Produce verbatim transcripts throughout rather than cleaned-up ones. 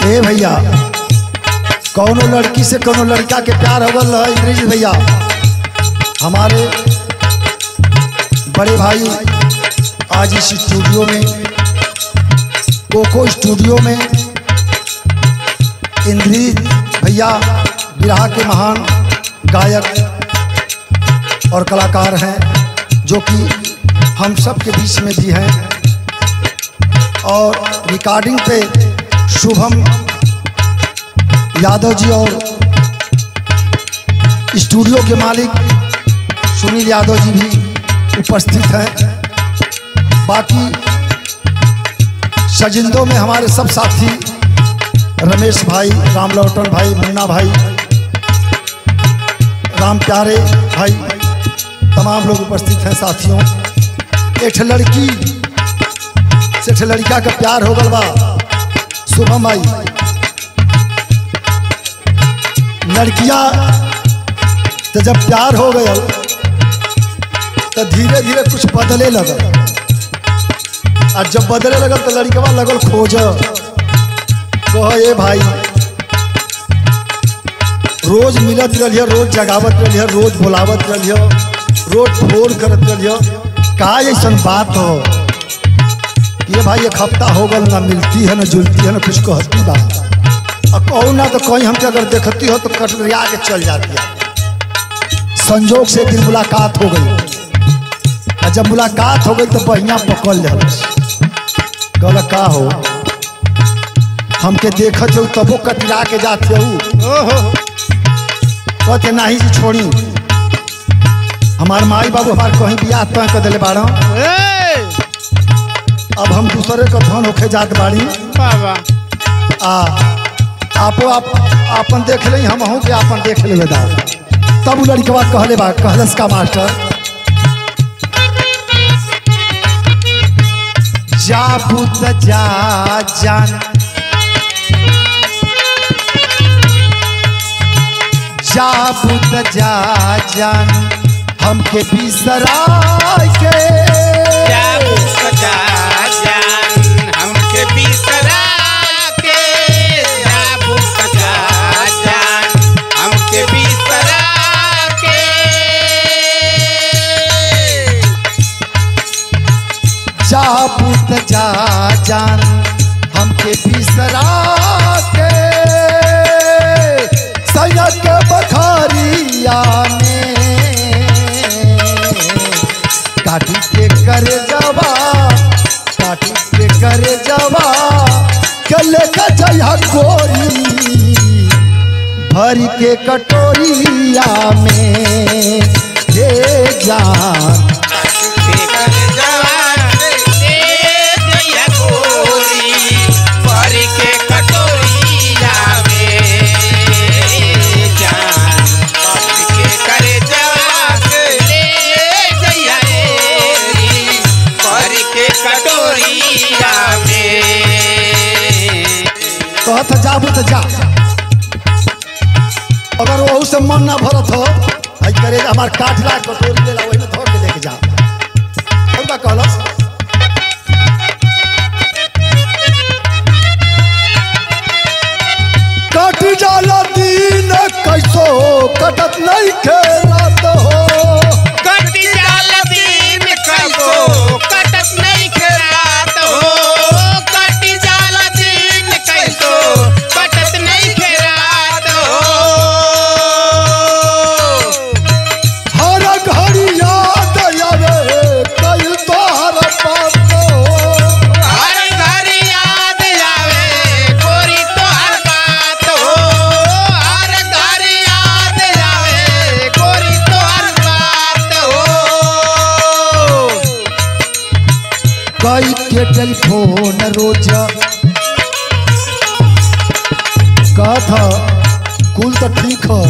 ए भैया कौनो लड़की से कौनो लड़का के प्यार हो गल इंद्रजीत भैया। हमारे बड़े भाई आज इस स्टूडियो में कोको स्टूडियो में इंद्रजीत भैया बिरहा के महान गायक और कलाकार हैं जो कि हम सब के बीच में भी हैं। और रिकॉर्डिंग पे शुभम यादव जी और स्टूडियो के मालिक सुनील यादव जी भी उपस्थित हैं। बाकी सजिंदों में हमारे सब साथी रमेश भाई, राम लौटन भाई, मुन्ना भाई, राम प्यारे भाई, तमाम लोग उपस्थित हैं साथियों। एक लड़की से एक लड़का का प्यार हो गल बा शुभम भाई। लड़कियां तो जब प्यार हो गया तो धीरे धीरे कुछ बदले लगल और जब बदले लगल तो लड़कवा लगल खोज कह ए भाई रोज मिलत रहिए, रोज जगावत रहिए, रोज बुलावत रहिए, रोज फोन करत रहिए। का ऐसा बात हो ये भाई एक हफ्ता हो गल ना मिलती है ना जुलती है ना कुछ कहती बात। और कहूँ ना तो कहीं हमसे अगर देखती हो तो कटरिया के चल जाती है। संजोग से फिर मुलाकात हो गई और जब मुलाकात हो गई तो बहिया पकड़ ले कहला का हो हमके देखत हो तबो कटरा के जाते हो कहते नहीं जी छोड़ी हमार माई बाबू हमार कहीं बियाह तय कर दिले बाड़ा। अब हम दूसरे का धन होके जात बाड़ी आ आपो आप आपन देख ले हम हूँ कि आपन देख ले बेदा। तब लड़कवा कहले बा कहलस का मास्टर जा भूत जा जान जा भूत जा जान हमके बिसरा के जा भूत जा जान हमके बिसरा के जा भूत जा जान हमके बिसरा के जा भूत जा जान हमके बिसरा के सैया के बखारिया में काटी के कर जवा काटी के कर जवा कले का जया गोरी भर के कटोरिया में दे जान कहत जाबू तो जा अगर वहू से मन ना भरत हो आई करे हमार काट ला कटोरी ले ला वही में धो के लेके जा और बा कहलस काट जाला दिन कैसो कटत नहीं खेलत हो कट जाला दिन कैसो कटत नहीं खेलत हो कट जाला दिन कैसो कटत नहीं खेलत हो हर घड़ी याद आवे कई तोहर बात हो हर घड़ी याद आवे गोरी तोहर बात हो हर घड़ी याद आवे गोरी तोहर बात हो कई के टेलीफोन रोज कथा कुल तो ठीक हो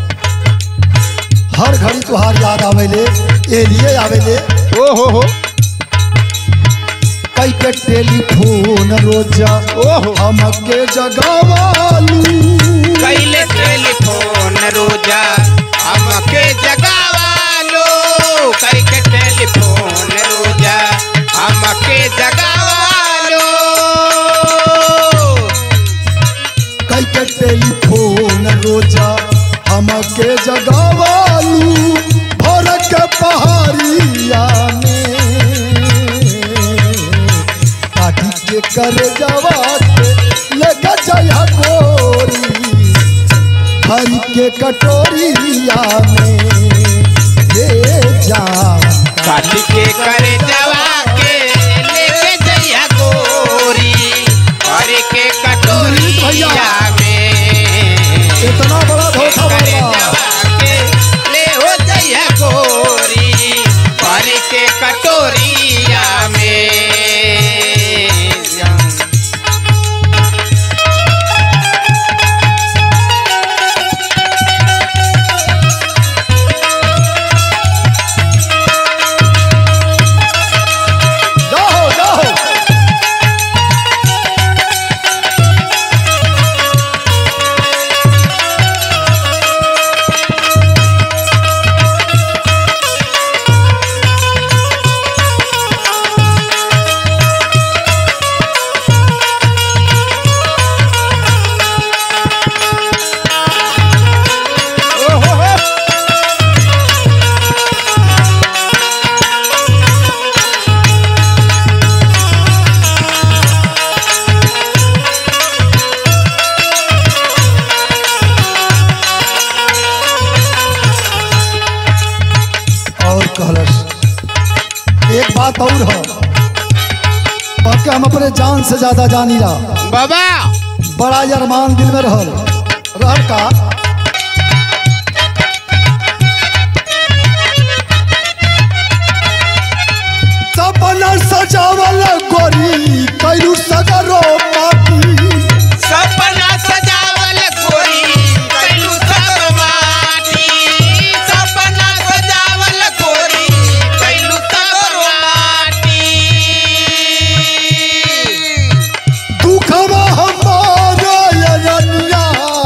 हर घड़ी तुहार याद आवेले ए लिए आवेले ओ हो हो कई के टेलीफोन रोज ओहो हमके जगावालू कैले टेलीफोन रोजा हमके जगावालो कई के टेलीफोन रोजा हमके जगावालो के कर जवा के लेके जया गोरी भर के कटोरिया में ले जा काटी के करे जवा के लेके जइया गोरी और के कटोरिया में इतना बड़ा धोखा करे बाबा जवा के ले हो जइया गोरी और के कटोरिया में जाओ जाओ ओहो हो और कहलस एक बात और हो बाकी हम अपने जान से ज्यादा जानी ला बाबा बड़ा अरमान दिल में रहल रहल का सपना सजावल गोरी कैलू सगरो माटी सपना सजावल गोरी कैलू सब माटी सपना सजावल गोरी कैलू सब माटी दुखवा हमारा यरनिया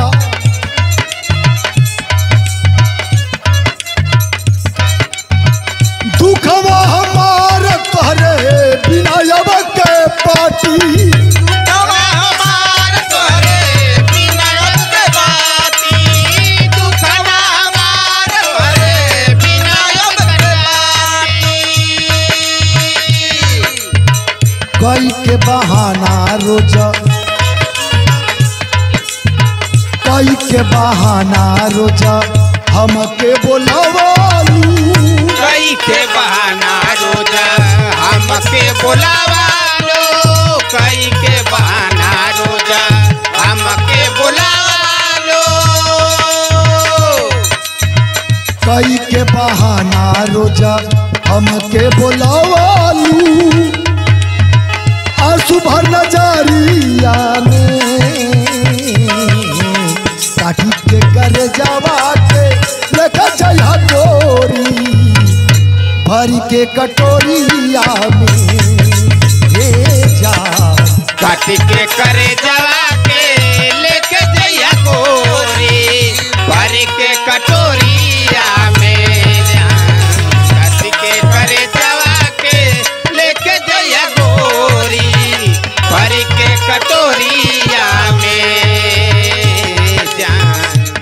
दुखवा हमार तोहरे बिना अब के पाटी दुखवा हमार तोहरे बिना अब के बाती दुखवा हमार तोहरे बिना अब के बाती कई के बहाना रोज कई के बहाना रोज हमके बोलावालू कई के बहाना रोजा हमके बुलावा लो कई के बहाना रोजा हमके बुलावा लो कई के बहाना रोज हमके बोलावालू आंसू भर नजरिया में काटी के कर जावा के लेके जया गोरी भरी के कटोरिया में ले जा काटी के करे जवा के लेके जइया गोरी भर के कटोरिया में काटी के करे जवा के लेके जइया गोरी भर के कटोरिया में जान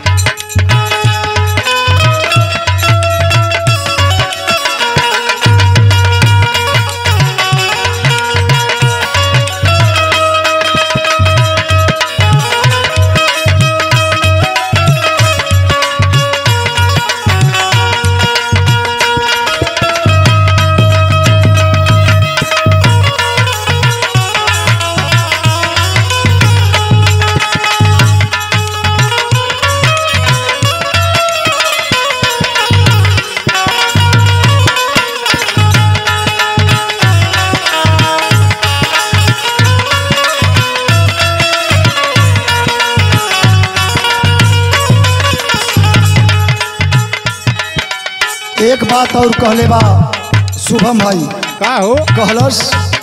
एक बात और कहले बा शुभम भाई का हो कहलस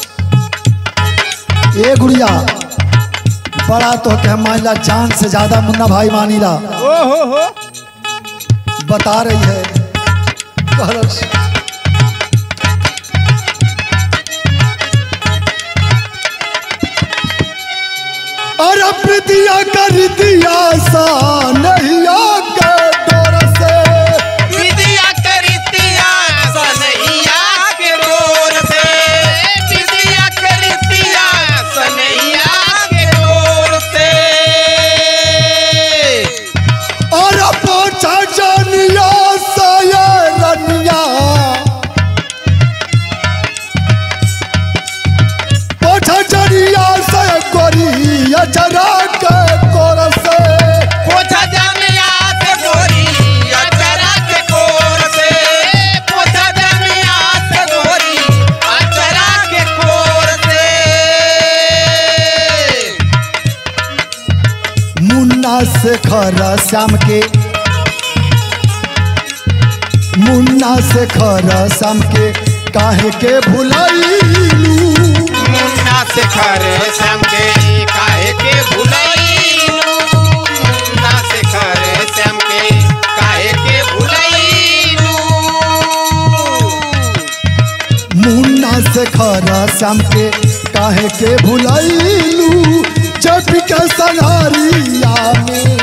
ए गुड़िया बड़ा तो के मानिला जान से ज्यादा मुन्ना भाई मानीला ओ हो हो बता रही है कहलस अरे प्रीतिया कर दिया सा नहीं आके डोर से विद्या करितिया सनैया के डोर से विद्या करितिया मुन्ना से खरा श्याम के मुन्ना से खरा श्याम के काहे के भुलाइलू मुन्ना से खर श्याम के काहे के भुलाइलू मुन्ना से खर श्याम के काहे के भुलाइलू मुन्ना से खरा श्याम के काहे के भुलाइलू जब के संहारिया में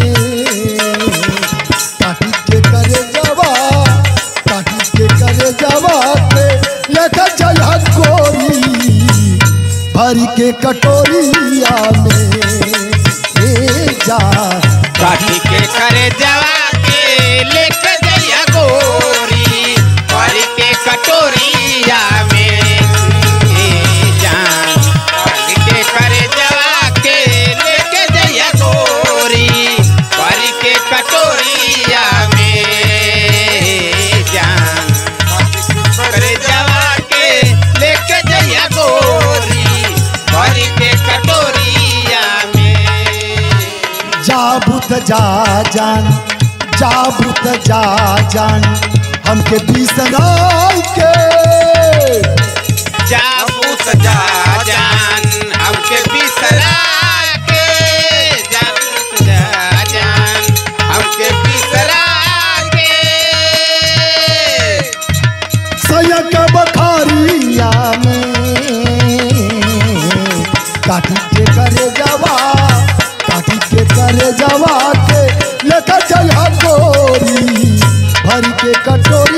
काटी के करे जवा काटी के करे जवा के लेकर जया गोरी भरी के कटोरिया में ए जा काटी के करे जवा के लेके जइया गोरी भरी के कटोरिया में ए जान काटी के करे जवा के लेके जइया गोरी भरी के कटोरिया में जान करे जवा के लेके जइया गोरी भरी के कटोरिया में जाबुत जा जान जाबुत जा जान हमके बिसराई के जाबू सजा जान हमके बिसरा के जाबू सजा जान हमके बिसरा के सयक बखारिया में काटी के करे जवा काटी के करे जवा के लेकर चला गोरी भर के कटोरी